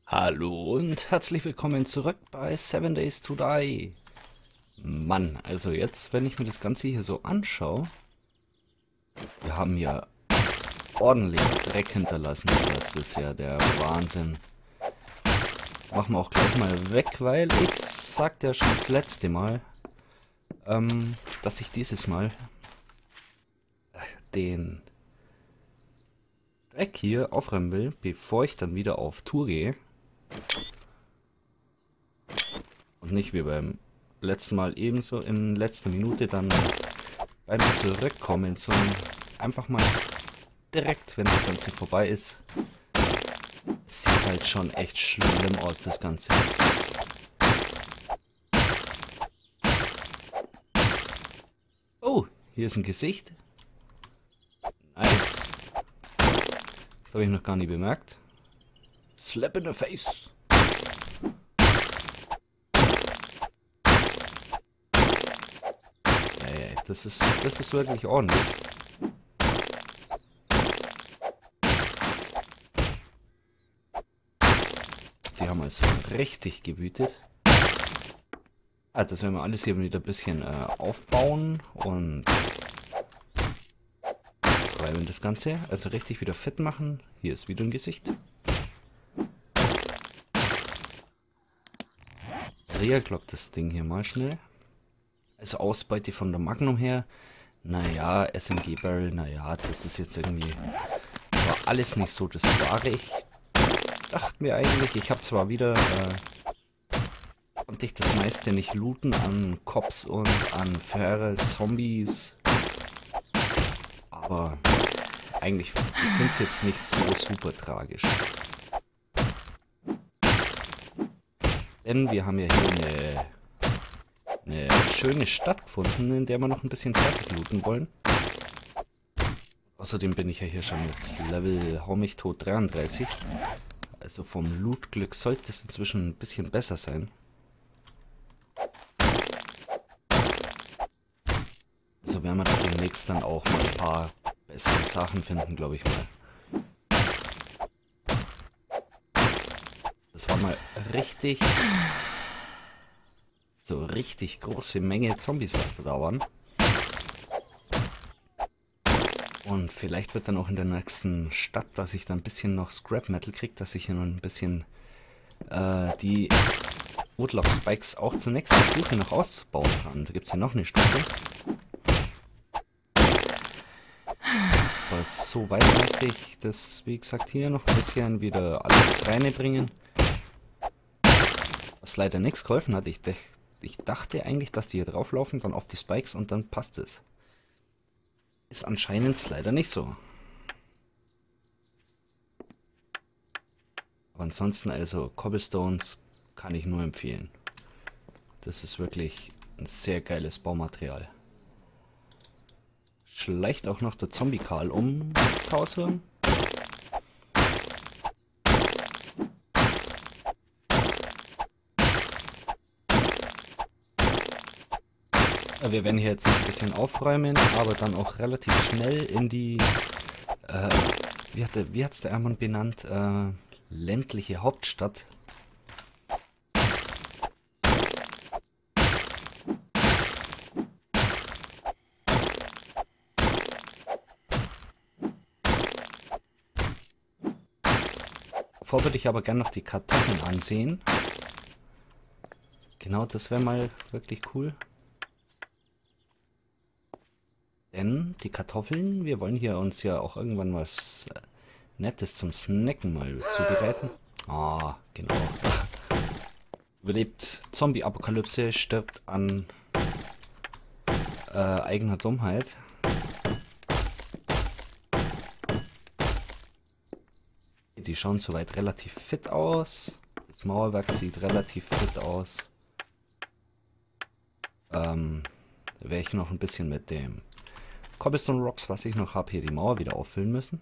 Hallo und herzlich willkommen zurück bei 7 Days to Die. Mann, also jetzt, wenn ich mir das Ganze hier so anschaue, wir haben ja ordentlich Dreck hinterlassen. Das ist ja der Wahnsinn. Machen wir auch gleich mal weg, weil ich sagte ja schon das letzte Mal, dass ich dieses Mal den Dreck hier aufräumen will, bevor ich dann wieder auf Tour gehe. Und nicht wie beim letzten Mal ebenso in letzter Minute dann beim Zurückkommen, sondern einfach mal direkt, wenn das Ganze vorbei ist. Sieht halt schon echt schlimm aus, das Ganze. Oh, hier ist ein Gesicht. Nice. Das habe ich noch gar nicht bemerkt. Slap in the face. Ja, das ist wirklich ordentlich. Die haben also richtig gewütet. Das werden wir alles hier wieder ein bisschen aufbauen und räumen das Ganze. Also richtig wieder fit machen. Hier ist wieder ein Gesicht. Glockt das Ding hier mal schnell. Also Ausbeute von der Magnum her. Naja, SMG Barrel, naja, das ist jetzt irgendwie... War alles nicht so das Wahre. Ich dachte mir eigentlich, ich habe zwar wieder... konnte ich das meiste nicht looten an Cops und an Feral Zombies. Aber eigentlich, ich finde es jetzt nicht so super tragisch. Denn wir haben ja hier eine schöne Stadt gefunden, in der wir noch ein bisschen fertig looten wollen. Außerdem bin ich ja hier schon jetzt Level Hau mich tot 33. Also vom Loot-Glück sollte es inzwischen ein bisschen besser sein. Also werden wir demnächst dann auch mal ein paar bessere Sachen finden, glaube ich mal. Das war mal richtig... So richtig große Menge Zombies, was da waren. Und vielleicht wird dann auch in der nächsten Stadt, dass ich dann ein bisschen noch Scrap Metal kriege, dass ich hier noch ein bisschen die Woodlock Spikes auch zur nächsten Stufe noch ausbauen kann. Da gibt es ja noch eine Stufe. Aber so weit möchte ich das, wie gesagt, hier noch ein bisschen wieder alles reinbringen. Was leider nichts geholfen hat. Ich dachte eigentlich, dass die hier drauflaufen, dann auf die Spikes und dann passt es. Ist anscheinend leider nicht so. Aber ansonsten also Cobblestones kann ich nur empfehlen. Das ist wirklich ein sehr geiles Baumaterial. Schleicht auch noch der Zombie-Karl um das Haus herum. Wir werden hier jetzt ein bisschen aufräumen, aber dann auch relativ schnell in die, wie hat's der Ermann benannt, ländliche Hauptstadt. Davor würde ich aber gerne noch die Kartoffeln ansehen. Genau, das wäre mal wirklich cool. Denn die Kartoffeln, wir wollen hier uns ja auch irgendwann was Nettes zum Snacken mal zubereiten. Ah, genau. Überlebt Zombie-Apokalypse, stirbt an eigener Dummheit. Die schauen soweit relativ fit aus. Das Mauerwerk sieht relativ fit aus. Werde ich noch ein bisschen mit dem Cobblestone Rocks, was ich noch habe, hier die Mauer wieder auffüllen müssen.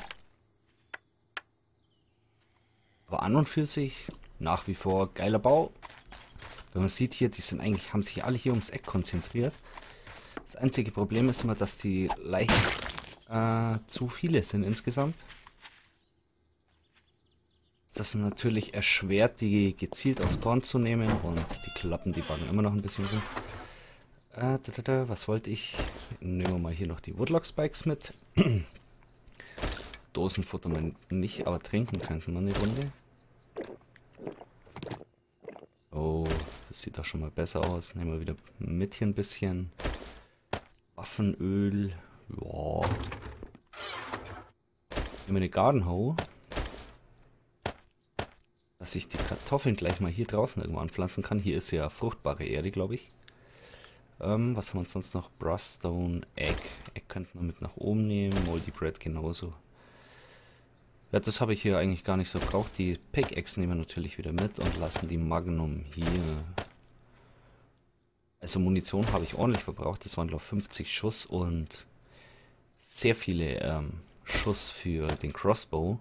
Aber an und für sich nach wie vor geiler Bau. Wenn man sieht hier, die sind eigentlich, haben sich alle hier ums Eck konzentriert. Das einzige Problem ist immer, dass die leicht zu viele sind insgesamt. das natürlich erschwert, die gezielt aufs Korn zu nehmen und die Klappen, die backen immer noch ein bisschen rum. Was wollte ich? Nehmen wir mal hier noch die Woodlock Spikes mit. Dosenfutter mal nicht, aber trinken könnten wir eine Runde. Oh, das sieht doch schon mal besser aus. Nehmen wir wieder mit hier ein bisschen. Waffenöl. Ja. Nehmen wir eine Garden Hoe. Dass ich die Kartoffeln gleich mal hier draußen irgendwo anpflanzen kann. Hier ist ja fruchtbare Erde, glaube ich. Was haben wir uns sonst noch? Brushstone, Egg. Egg könnten wir mit nach oben nehmen. Moldy Bread genauso. Ja, das habe ich hier eigentlich gar nicht so gebraucht. Die Pickaxe nehmen wir natürlich wieder mit und lassen die Magnum hier. Also Munition habe ich ordentlich verbraucht. Das waren glaube ich 50 Schuss und sehr viele Schuss für den Crossbow.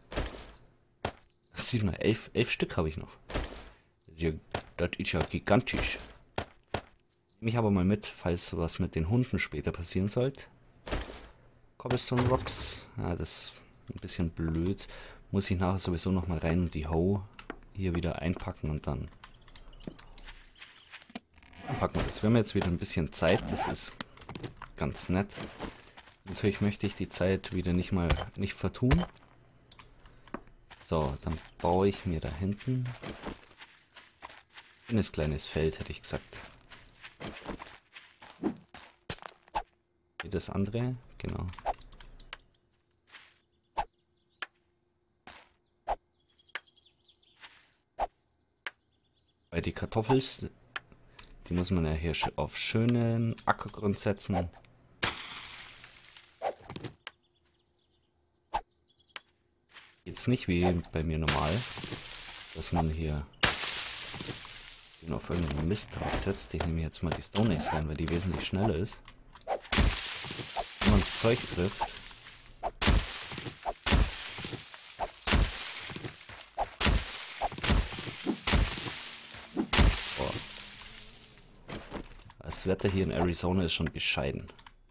Das sieht man, 11 Stück habe ich noch. Das ist ja gigantisch. Nehme ich aber mal mit, falls sowas mit den Hunden später passieren sollte. Cobblestone Rocks. Ja, das ist ein bisschen blöd. Muss ich nachher sowieso noch mal rein und die Hoe hier wieder einpacken und dann packen wir das. Wir haben jetzt wieder ein bisschen Zeit, das ist ganz nett. Natürlich möchte ich die Zeit wieder nicht vertun. So, dann baue ich mir da hinten ein kleines Feld, hätte ich gesagt. Wie das andere, genau. Bei die Kartoffeln, die muss man ja hier auf schönen Ackergrund setzen. Jetzt nicht wie bei mir normal, dass man hier auf irgendeinen Mist drauf setzt. Ich nehme jetzt mal die Stone Axe rein, weil die wesentlich schneller ist. Wenn man das Zeug trifft. Boah. Das Wetter hier in Arizona ist schon bescheiden.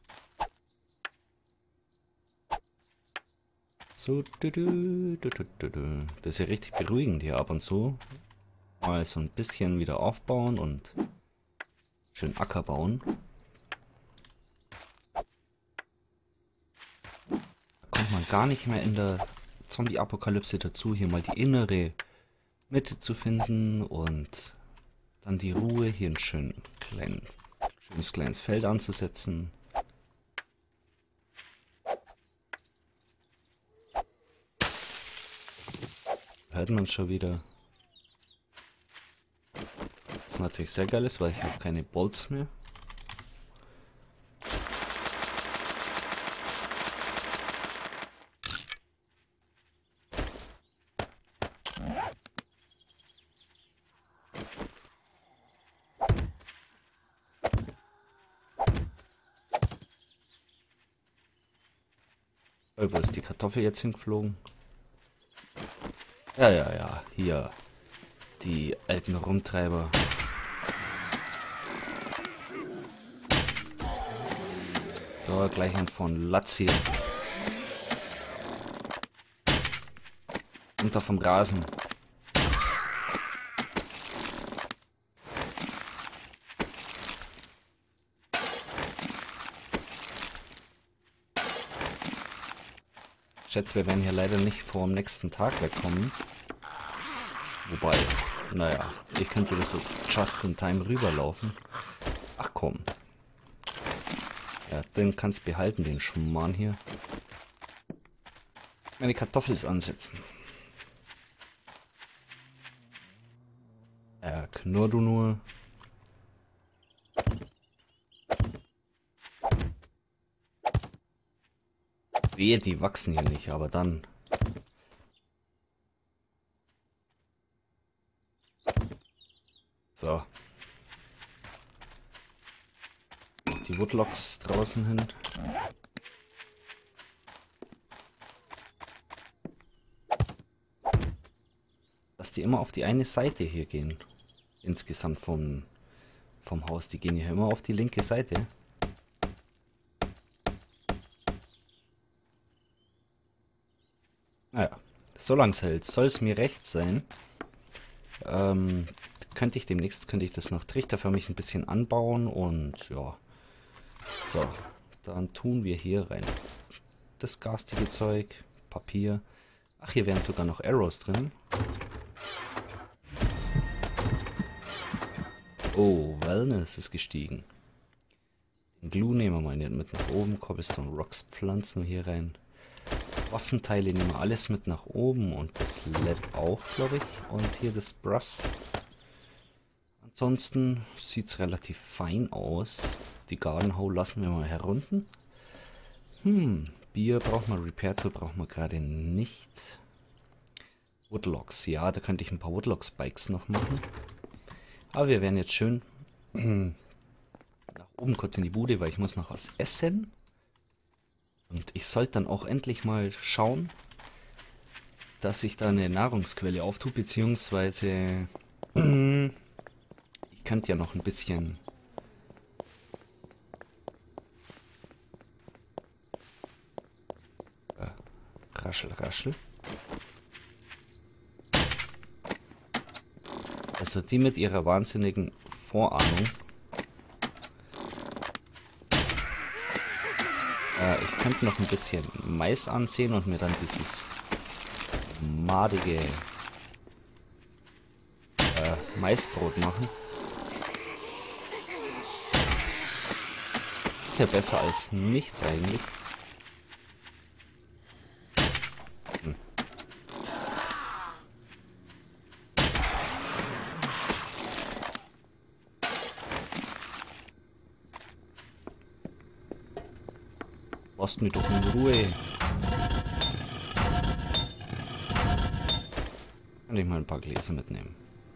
So, das ist ja richtig beruhigend hier ab und zu. Mal so ein bisschen wieder aufbauen und schön Acker bauen. Da kommt man gar nicht mehr in der Zombie-Apokalypse dazu, hier mal die innere Mitte zu finden und dann die Ruhe, hier ein schönes kleines Feld anzusetzen. Hört man schon wieder. Was natürlich sehr geil ist, weil ich habe keine Bolts mehr. Wo ist die Kartoffel jetzt hingeflogen? Ja, hier. Die alten Rumtreiber. So, gleich ein von Latz hier. Runter vom Rasen. Ich schätze, wir werden hier leider nicht vor dem nächsten Tag wegkommen. Wobei, naja, ich könnte wieder so just in time rüberlaufen. Ach komm. Ja, den kannst behalten, den Schmarrn hier. Meine Kartoffel ist ansetzen. Ja, knurr du nur. Wehe, die wachsen hier nicht, aber dann. So. Die Woodlocks draußen hin. Dass die immer auf die eine Seite hier gehen. Insgesamt vom Haus. Die gehen ja immer auf die linke Seite. Naja, solange es hält, soll es mir recht sein. Könnte ich das noch trichterförmig ein bisschen anbauen und ja. So, dann tun wir hier rein das garstige Zeug, Papier. Ach, hier wären sogar noch Arrows drin. Oh, Wellness ist gestiegen. Den Glue nehmen wir mal mit nach oben. Cobblestone Rocks pflanzen wir hier rein. Waffenteile nehmen wir alles mit nach oben und das Lab auch, glaube ich. Und hier das Brass. Ansonsten sieht es relativ fein aus. Die Garden Hole lassen wir mal herunten. Bier braucht man, Repair Tool braucht man gerade nicht. Woodlogs, ja, da könnte ich ein paar Woodlog Spikes noch machen. Aber wir werden jetzt schön nach oben kurz in die Bude, weil ich muss noch was essen. Und ich sollte dann auch endlich mal schauen, dass ich da eine Nahrungsquelle auftue, beziehungsweise ich könnte ja noch ein bisschen raschel. Also die mit ihrer wahnsinnigen Vorahnung. Ich könnte noch ein bisschen Mais ansehen und mir dann dieses madige Maisbrot machen. Ist ja besser als nichts eigentlich. Lasst mich doch in Ruhe. Kann ich mal ein paar Gläser mitnehmen.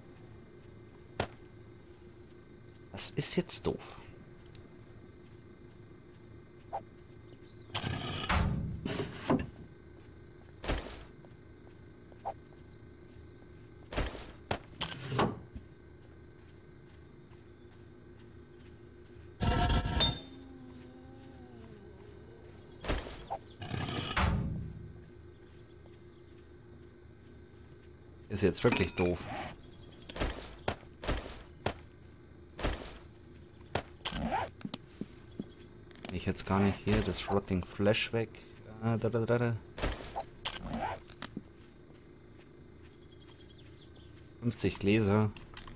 Das ist jetzt doof. Ist jetzt wirklich doof. Ich jetzt gar nicht hier das Rotting Flesh weg. 50 Gläser.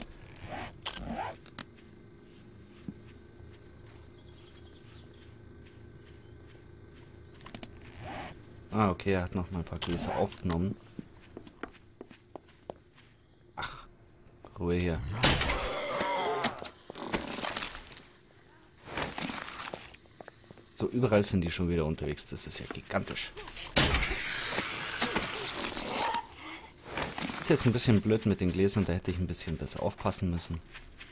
Ah, okay, er hat noch mal ein paar Gläser aufgenommen. Ruhe hier. So, überall sind die schon wieder unterwegs. Das ist ja gigantisch. Ist jetzt ein bisschen blöd mit den Gläsern. Da hätte ich ein bisschen besser aufpassen müssen.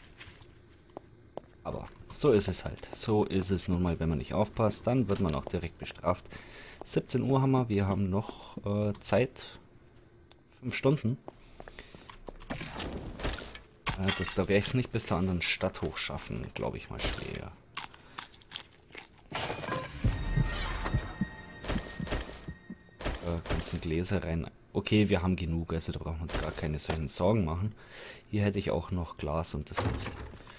Aber so ist es halt. So ist es nun mal, wenn man nicht aufpasst. Dann wird man auch direkt bestraft. 17 Uhr haben wir. Wir haben noch Zeit. 5 Stunden. Da werde ich es nicht bis zur anderen Stadt hochschaffen, glaube ich mal schwer. Ganze Gläser rein. Okay, wir haben genug, also da brauchen wir uns gar keine solchen Sorgen machen. Hier hätte ich auch noch Glas und das Ganze.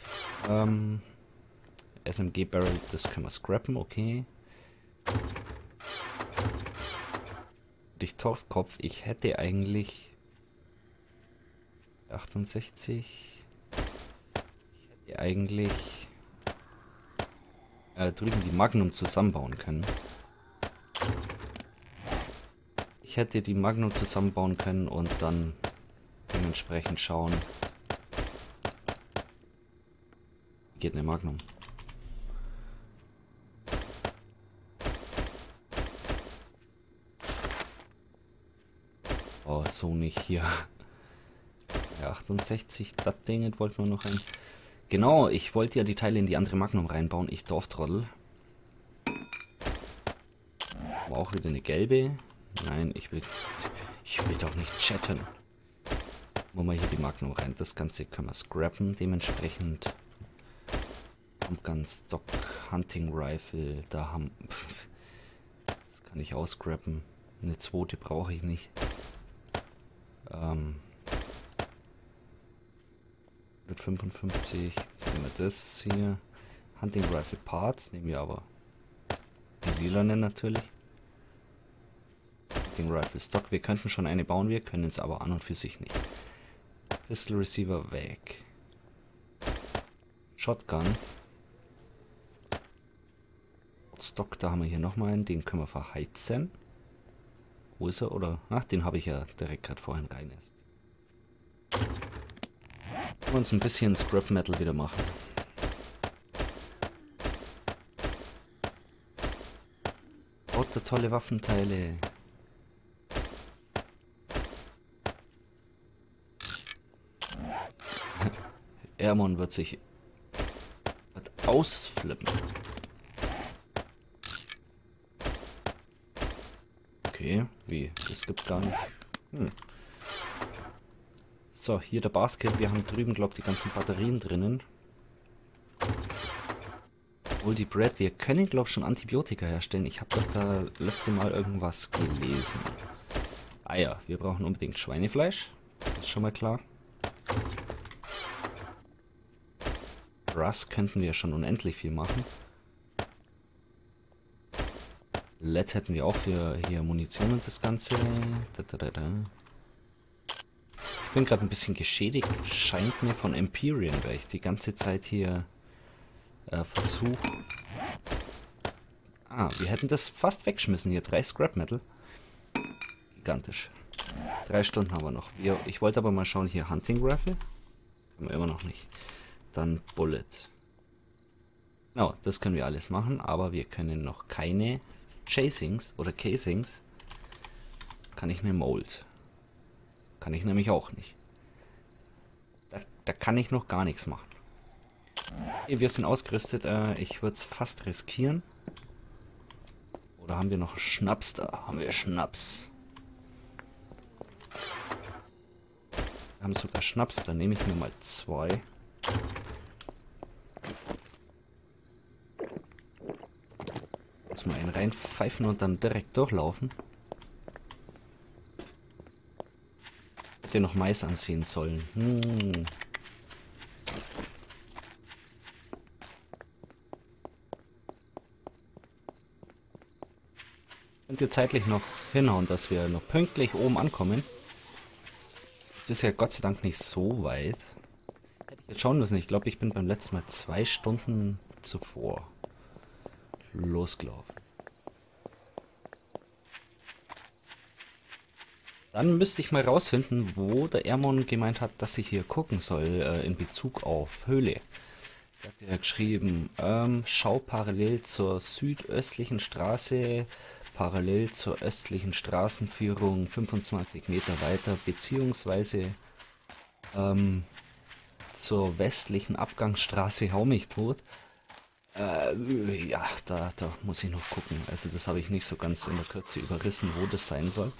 SMG Barrel, das können wir scrappen, okay. Durch Torfkopf, ich hätte eigentlich 68. Ich hätte eigentlich drüben die Magnum zusammenbauen können. Ich hätte die Magnum zusammenbauen können und dann dementsprechend schauen. Wie geht eine Magnum? Oh, so nicht hier. Ja, 68, das Ding wollten wir noch rein. Genau, ich wollte ja die Teile in die andere Magnum reinbauen. Ich Dorftrottel. War auch wieder eine gelbe. Nein, ich will doch nicht chatten. Machen wir hier die Magnum rein. Das Ganze können wir scrappen. Dementsprechend Pumpgun Stock Hunting Rifle. Da haben... Das kann ich auscrappen. Eine zweite brauche ich nicht. Mit 55 nehmen wir das hier. Hunting Rifle Parts nehmen wir aber die lilanen natürlich. Hunting Rifle Stock. Wir könnten schon eine bauen, wir können es aber an und für sich nicht. Pistol Receiver weg. Shotgun. Stock, da haben wir hier nochmal einen, den können wir verheizen. Wo ist er? Oder? Ach, den habe ich ja direkt gerade vorhin rein erst. Wir uns ein bisschen Scrap Metal wieder machen. Lauter tolle Waffenteile. Airmon wird sich ausflippen. Okay, wie? Das gibt gar nicht. So, hier der Basket. Wir haben drüben, glaube ich, die ganzen Batterien drinnen. Obwohl die Brad, wir können, glaube ich, schon Antibiotika herstellen. Ich habe doch da letzte Mal irgendwas gelesen. Ah ja, wir brauchen unbedingt Schweinefleisch. Das ist schon mal klar. Brass könnten wir schon unendlich viel machen. LED hätten wir auch für hier Munition und das Ganze. Ich bin gerade ein bisschen geschädigt, scheint mir von Empyrean, weil ich die ganze Zeit hier versuche. Ah, wir hätten das fast weggeschmissen hier. 3 Scrap Metal. Gigantisch. 3 Stunden haben wir noch. Ich wollte aber mal schauen, hier Hunting Rifle. Haben wir immer noch nicht. Dann Bullet. No, das können wir alles machen, aber wir können noch keine Chasings oder Casings. Kann ich eine Mold. Kann ich nämlich auch nicht. Da kann ich noch gar nichts machen. Okay, wir sind ausgerüstet. Ich würde es fast riskieren. Oder haben wir noch Schnaps da? Haben wir Schnaps? Wir haben sogar Schnaps. Dann nehme ich mir mal 2. Lass mal einen reinpfeifen und dann direkt durchlaufen. Hätte noch Mais anziehen sollen. Könnt ihr zeitlich noch hinhauen, dass wir noch pünktlich oben ankommen? Es ist ja Gott sei Dank nicht so weit. Hätte ich jetzt schauen müssen. Ich glaube, ich bin beim letzten Mal 2 Stunden zuvor losgelaufen. Dann müsste ich mal rausfinden, wo der Airmon gemeint hat, dass ich hier gucken soll in Bezug auf Höhle. Er hat ja geschrieben, schau parallel zur südöstlichen Straße, parallel zur östlichen Straßenführung 25 Meter weiter, beziehungsweise zur westlichen Abgangsstraße, hau mich tot. Ja, da muss ich noch gucken. Also das habe ich nicht so ganz in der Kürze überrissen, wo das sein soll.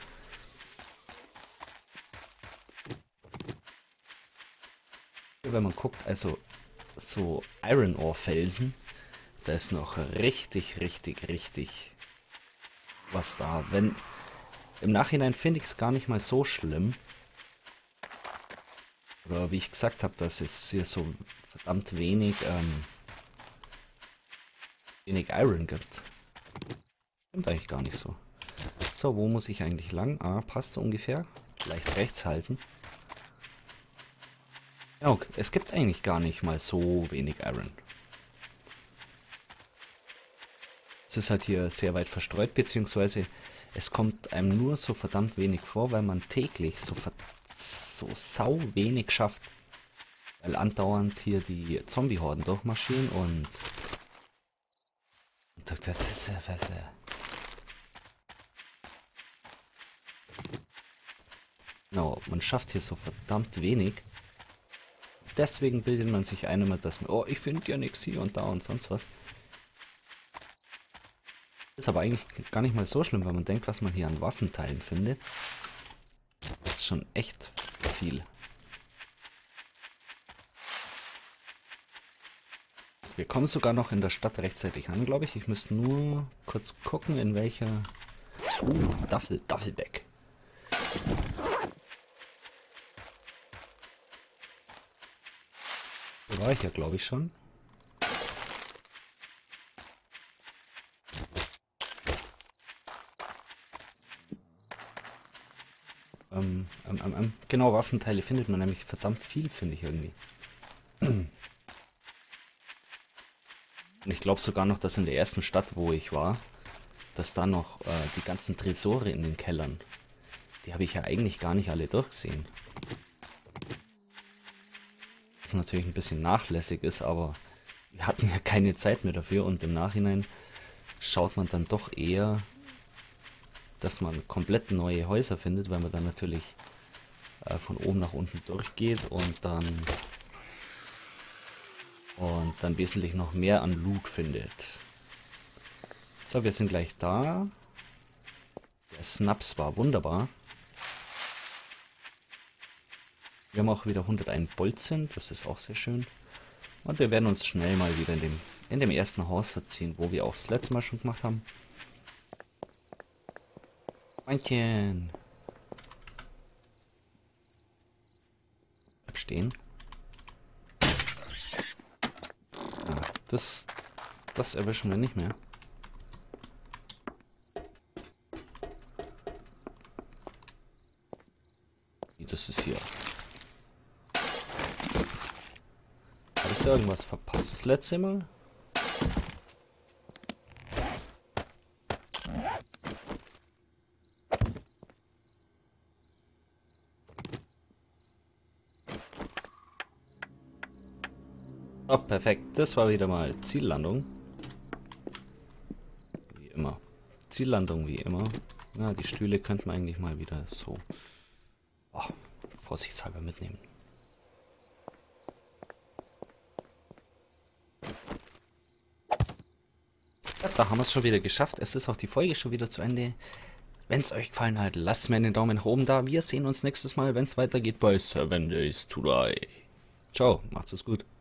Wenn man guckt, also so Iron Ore Felsen, da ist noch richtig was da. Wenn im Nachhinein finde ich es gar nicht mal so schlimm. Oder wie ich gesagt habe, dass es hier so verdammt wenig Iron gibt. Stimmt eigentlich gar nicht so. So, wo muss ich eigentlich lang? Ah, passt so ungefähr. Vielleicht rechts halten. Ja, okay. Es gibt eigentlich gar nicht mal so wenig Iron. Es ist halt hier sehr weit verstreut, beziehungsweise es kommt einem nur so verdammt wenig vor, weil man täglich so sau wenig schafft. Weil andauernd hier die Zombie-Horden durchmarschieren und... Genau, man schafft hier so verdammt wenig. Deswegen bildet man sich ein, immer, dass man, oh, ich finde ja nichts hier und da und sonst was. Ist aber eigentlich gar nicht mal so schlimm, wenn man denkt, was man hier an Waffenteilen findet. Das ist schon echt viel. Wir kommen sogar noch in der Stadt rechtzeitig an, glaube ich. Ich müsste nur kurz gucken, in welcher... Duffelbag. Da war ich ja, glaube ich, schon. Genau, Waffenteile findet man nämlich verdammt viel, finde ich irgendwie. Und ich glaube sogar noch, dass in der ersten Stadt, wo ich war, dass da noch die ganzen Tresore in den Kellern, die habe ich ja eigentlich gar nicht alle durchgesehen. Was natürlich ein bisschen nachlässig ist, aber wir hatten ja keine Zeit mehr dafür und im Nachhinein schaut man dann doch eher, dass man komplett neue Häuser findet, weil man dann natürlich von oben nach unten durchgeht und dann wesentlich noch mehr an Loot findet. So, wir sind gleich da. Der Snaps war wunderbar. Wir haben auch wieder 101 Bolzen, das ist auch sehr schön. Und wir werden uns schnell mal wieder in dem ersten Haus verziehen, wo wir auch das letzte Mal schon gemacht haben. Männchen. Bleib stehen. Ah, das erwischen wir nicht mehr. Das ist hier. Habe ich da irgendwas verpasst das letzte Mal? Oh, perfekt. Das war wieder mal Ziellandung. Wie immer. Ziellandung wie immer. Na, die Stühle könnten wir eigentlich mal wieder so vorsichtshalber mitnehmen. Ja, da haben wir es schon wieder geschafft. Es ist auch die Folge schon wieder zu Ende. Wenn es euch gefallen hat, lasst mir einen Daumen nach oben da. Wir sehen uns nächstes Mal, wenn es weitergeht bei 7 Days to Die. Ciao, macht's es gut.